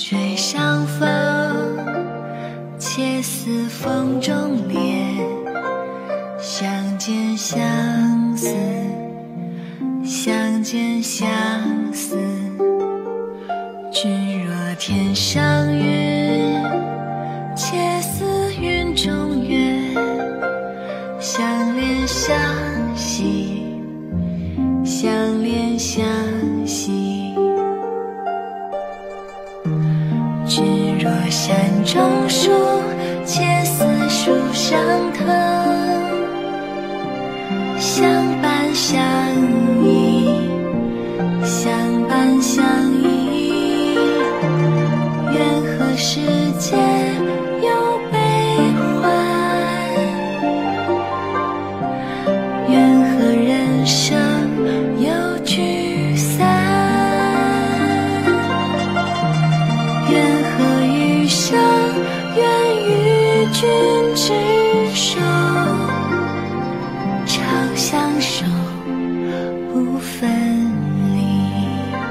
水上风，且似风中莲。相见相思，相见相思。只若天上云，且似云中月。相恋相惜，相恋相惜。只若山中树，且似树上藤。相伴相依，相伴相依。愿何世间有悲欢，愿何人生有聚散。愿何余生，愿与君执手，长相守不分离。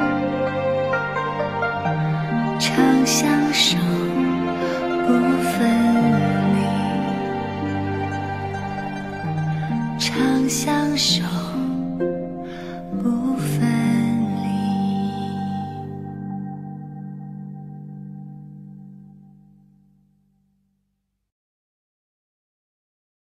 长相守不分离。长相守